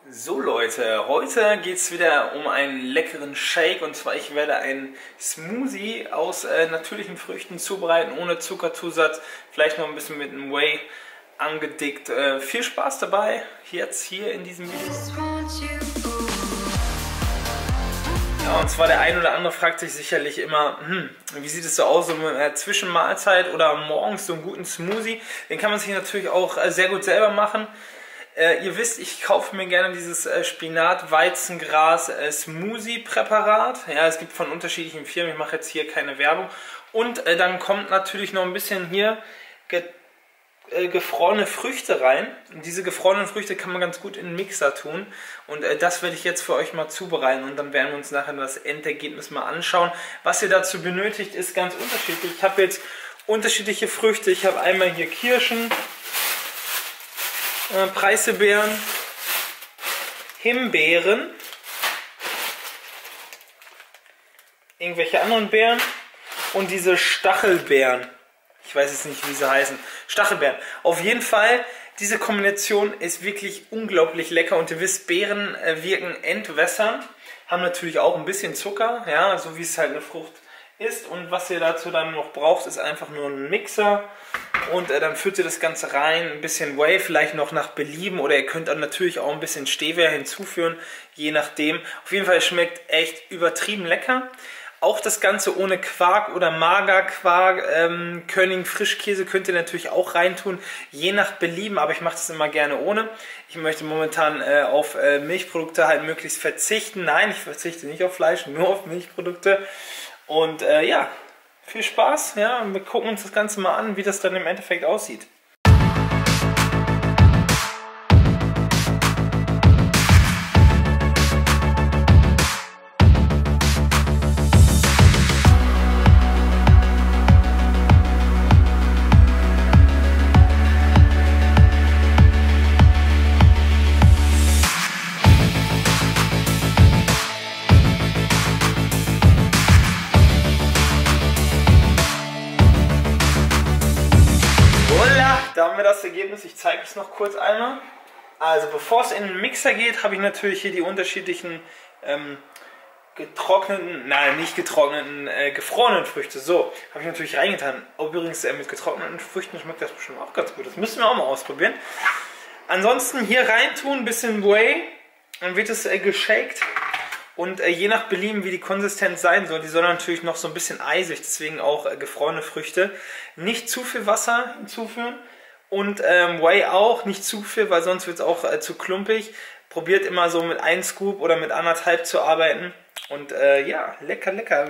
So Leute, heute geht es wieder um einen leckeren Shake, und zwar ich werde einen Smoothie aus natürlichen Früchten zubereiten, ohne Zuckerzusatz, vielleicht noch ein bisschen mit einem Whey angedickt. Viel Spaß dabei, jetzt hier in diesem Video. Ja, und zwar der ein oder andere fragt sich sicherlich immer, wie sieht es so aus so mit einer Zwischenmahlzeit oder morgens so einen guten Smoothie? Den kann man sich natürlich auch sehr gut selber machen. Ihr wisst, ich kaufe mir gerne dieses Spinat-Weizengras-Smoothie-Präparat. Ja, es gibt von unterschiedlichen Firmen, ich mache jetzt hier keine Werbung. Und dann kommt natürlich noch ein bisschen hier gefrorene Früchte rein. Und diese gefrorenen Früchte kann man ganz gut in den Mixer tun. Und das werde ich jetzt für euch mal zubereiten. Und dann werden wir uns nachher das Endergebnis mal anschauen. Was ihr dazu benötigt, ist ganz unterschiedlich. Ich habe jetzt unterschiedliche Früchte. Ich habe einmal hier Kirschen, Preiselbeeren, Himbeeren, irgendwelche anderen Beeren und diese Stachelbeeren. Ich weiß jetzt nicht, wie sie heißen. Stachelbeeren. Auf jeden Fall, diese Kombination ist wirklich unglaublich lecker. Und ihr wisst, Beeren wirken entwässernd, haben natürlich auch ein bisschen Zucker, ja, so wie es halt eine Frucht ist. Und was ihr dazu dann noch braucht, ist einfach nur ein Mixer. Und dann füllt ihr das Ganze rein, ein bisschen Whey, vielleicht noch nach Belieben, oder ihr könnt dann natürlich auch ein bisschen Stevia hinzuführen, je nachdem. Auf jeden Fall, es schmeckt echt übertrieben lecker. Auch das Ganze ohne Quark oder Magerquark, Körnigen Frischkäse könnt ihr natürlich auch reintun, je nach Belieben, aber ich mache das immer gerne ohne. Ich möchte momentan auf Milchprodukte halt möglichst verzichten. Nein, ich verzichte nicht auf Fleisch, nur auf Milchprodukte. Und ja, viel Spaß, ja, wir gucken uns das Ganze mal an, wie das dann im Endeffekt aussieht. Da haben wir das Ergebnis, ich zeige es noch kurz einmal. Also bevor es in den Mixer geht, habe ich natürlich hier die unterschiedlichen gefrorenen Früchte. So, habe ich natürlich reingetan. Übrigens mit getrockneten Früchten schmeckt das bestimmt auch ganz gut. Das müssen wir auch mal ausprobieren. Ansonsten hier reintun, ein bisschen Whey, dann wird es geshakt. Und je nach Belieben, wie die Konsistenz sein soll, die soll natürlich noch so ein bisschen eisig, deswegen auch gefrorene Früchte. Nicht zu viel Wasser hinzuführen und Whey auch nicht zu viel, weil sonst wird es auch zu klumpig. Probiert immer so mit 1 Scoop oder mit 1,5 zu arbeiten. Und ja, lecker, lecker.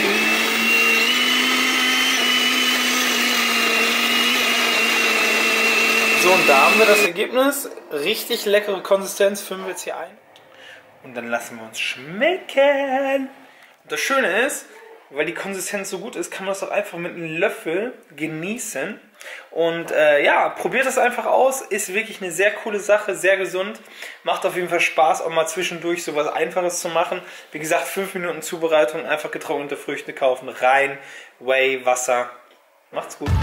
So, und da haben wir das Ergebnis. Richtig leckere Konsistenz, füllen wir jetzt hier ein. Und dann lassen wir uns schmecken. Und das Schöne ist, weil die Konsistenz so gut ist, kann man das auch einfach mit einem Löffel genießen. Und ja, probiert das einfach aus. Ist wirklich eine sehr coole Sache, sehr gesund. Macht auf jeden Fall Spaß, auch mal zwischendurch so was Einfaches zu machen. Wie gesagt, 5 Minuten Zubereitung, einfach getrocknete Früchte kaufen, rein, Whey, Wasser. Macht's gut.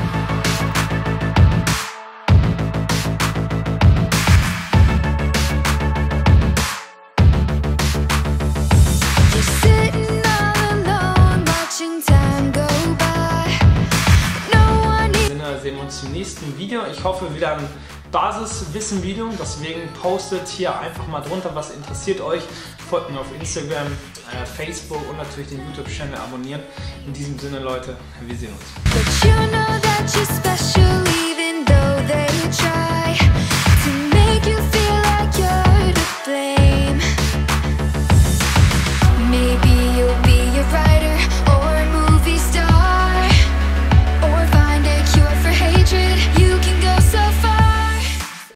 Sehen wir uns im nächsten Video. Ich hoffe wieder ein Basiswissen-Video, deswegen postet hier einfach mal drunter, was interessiert euch. Folgt mir auf Instagram, Facebook und natürlich den YouTube-Channel abonnieren. In diesem Sinne, Leute, wir sehen uns.